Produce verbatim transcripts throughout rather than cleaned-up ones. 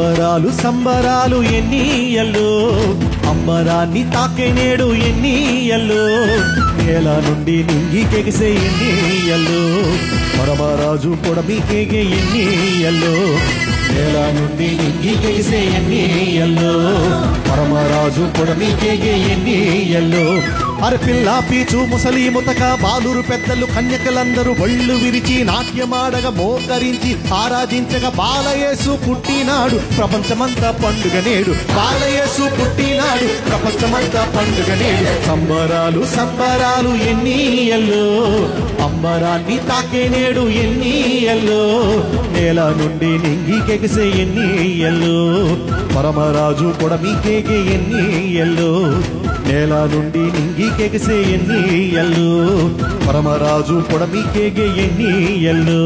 సంబరాలు సంబరాలు ఎన్నియల్లో అంబరాన్ని తాకే నేడు ఎన్నియల్లో నేల నుండి నింగికెగిసే ఎన్నియల్లో పరమరాజు పొడమికేగే ఎన్నియల్లో నేల నుండి నింగికెగిసే ఎన్నియల్లో పరమరాజు పొడమికేగే ఎన్నియల్లో అరే పిల్ల పీచు ముసలి ముతక బాలురు పెద్దలు కన్యకలందరూ ఒళ్ళు విరిచి నాట్యమాడగా మోకరించి ఆరాధించగా బాలయేసు పుట్టినాడు ప్రపంచమంతా పండుగ నేడు బాలయేసు పుట్టినాడు ప్రపంచమంతా పండుగ నేడు సంబరాలు సంబరాలు ఎన్నియల్లో అంబరాన్ని తాకే నేడు ఎన్నియల్లో నేల నుండి నింగికెగిసే ఎన్నియల్లో పరమరాజు పొడమికేగే ఎన్నియల్లో నేల నుండి నింగికెగిసే ఎన్నియల్లో పరమరాజు పొడమికేగే ఎన్నియల్లో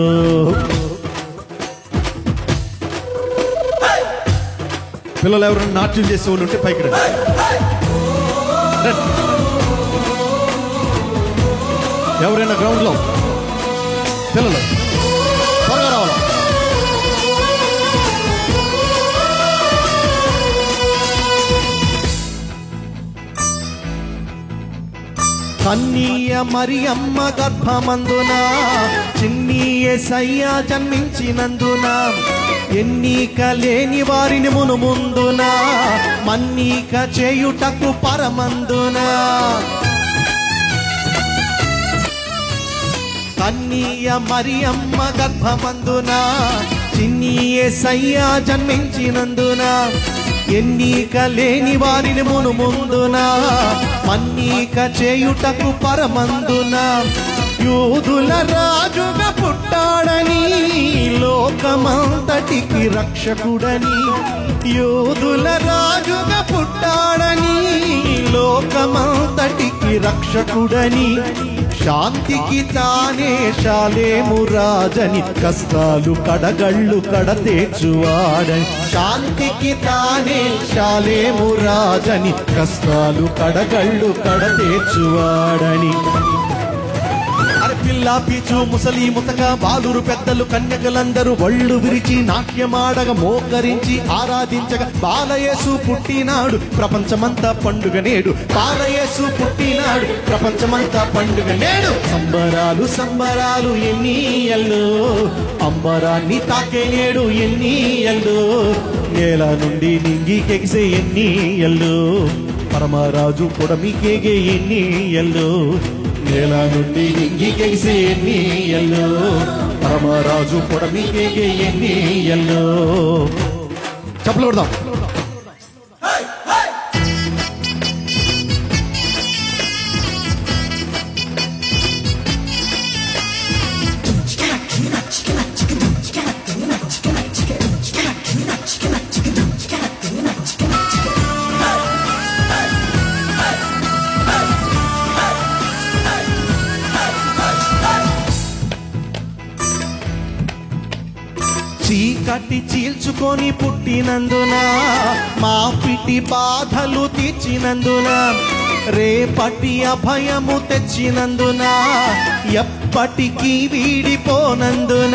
పిల్లలు ఎవరైనా నాట్యం చేసే వాళ్ళు ఉంటే పైకి రండి. ఎవరైనా గ్రౌండ్ లో పిల్లలు త్వరగా రావాలి. కన్నీయ మరియమ్మ గర్భమందున చిన్ని యేసయ్య జన్మించినందున ఎన్నిక లేని వారిని మును ముందున మన్నిక చేయుటకు పరమందున కన్నీయ మరియమ్మ గర్భమందున చిన్ని యేసయ్య జన్మించినందున ఎన్నిక లేని వారిని మును ముందున మన్నిక చేయుటకు పరమందున యూదుల రాజుగా పుట్టాడని లోకమంతటికి రక్షకుడని యూదుల రాజుగా పుట్టాడని లోకమంతటికి రక్షకుడని శాంతికి తానే షాలేము రాజని కష్టాలు కడగళ్ళు కడతేర్చువాడని శాంతికి తానే షాలేము రాజని కష్టాలు కడగళ్ళు కడతేర్చువాడని పిల్ల పీచు ముసలి ముతక బాలురు పెద్దలు కన్యకలందరూ ఒళ్ళు విరిచి నాట్యమాడగా మోకరించి ఆరాధించగా బాలయేసు పుట్టినాడు ప్రపంచమంతా పండుగ నేడు బాలయేసు పుట్టినాడు ప్రపంచమంతా పండుగ నేడు సంబరాలు సంబరాలు ఎన్నియల్లో అంబరాన్ని తాకే నేడు ఎన్నియల్లో నేల నుండి నింగికెగిసే ఎన్నియల్లో పరమరాజు పొడమికేగే ఎన్నియల్లో నేల నుండి నింగికెగిసే ఎన్నియల్లో పరమరాజు పొడమికేగే ఎన్నియల్లో చప్పట్లు కొడదాం. చీకటి చీల్చుకొని పుట్టినందున మా పిటి బాధలు తీర్చినందున రేపటి అభయము తెచ్చినందున ఎప్పటికీ వీడిపోనందున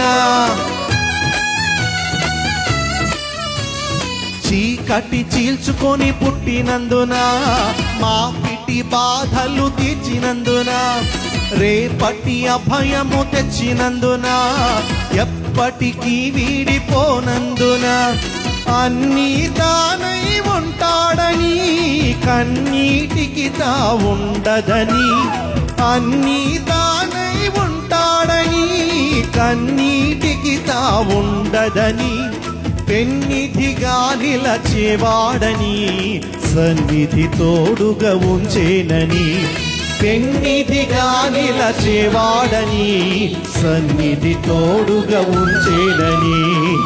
చీకటి చీల్చుకొని పుట్టినందున మా పిటి బాధలు తీర్చినందున రేపటి అభయము తెచ్చినందున ఎప్పటికీ వీడిపోనందున అన్నీ తానై ఉంటాడని కన్నీటికి తా ఉండదని అన్నీ తానై ఉంటాడని కన్నీటికి తా ఉండదని పెన్నిధిగా నిలచేవాడని సన్నిధి తోడుగా ఉంచేనని పెన్నిధిగా నిలచేవాడని సన్నిధి తోడుగా ఉంచేనని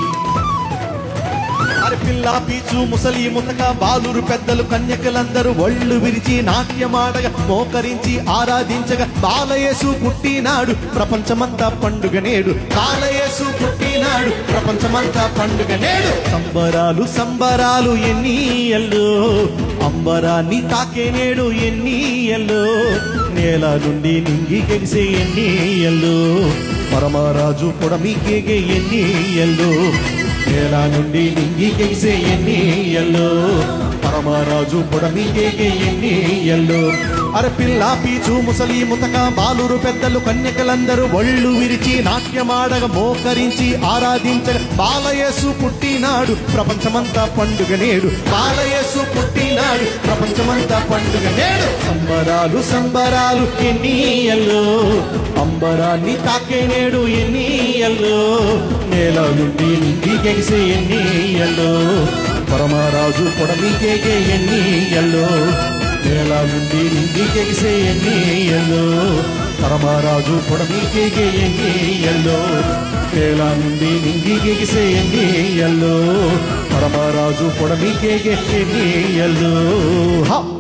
పిల్ల పీచు ముసలి ముతక బాలురు పెద్దలు కన్యకలందరూ ఒళ్ళు విరిచి నాట్యమాడగా మోకరించి ఆరాధించగా బాలయేసు పుట్టినాడు ప్రపంచమంతా పండుగ నేడు బాలయేసు పుట్టినాడు ప్రపంచమంతా పండుగ నేడు సంబరాలు సంబరాలు ఎన్నియల్లో అంబరాన్ని తాకే నేడు ఎన్నియల్లో నేల నుండి నింగికెగిసే ఎన్నియల్లో పరమరాజు పొడమికేగే ఎన్నియల్లో నేల నుండి నింగికెగిసే ఎన్నియల్లో పరమరాజు పొడమికేగే ఎన్నియల్లో అర పిల్ల పీచు ముసలి ముతక బాలురు పెద్దలు కన్యకలందరూ ఒళ్ళు విరిచి నాట్యమాడగ మోకరించి ఆరాధించ బాలయేసు పుట్టినాడు ప్రపంచమంతా పండుగ నేడు బాలయేసు పుట్టినాడు ప్రపంచమంతా పండుగ నేడు సంబరాలు సంబరాలు ఎన్నియల్లో అంబరాన్ని తాకే నేడు ఎన్నియల్లో నేల నుండి నింగికెగిసే ఎన్నియల్లో పరమరాజు పొడమికేగే ఎన్నియల్లో నేల నుండి నింగికెగిసే ఎన్నియల్లో పరమరాజు పొడమికేగే ఎన్నియల్లో నేల నుండి నింగికెగిసే ఎన్నియల్లో పరమరాజు పొడమికేగే ఎన్నియల్లో.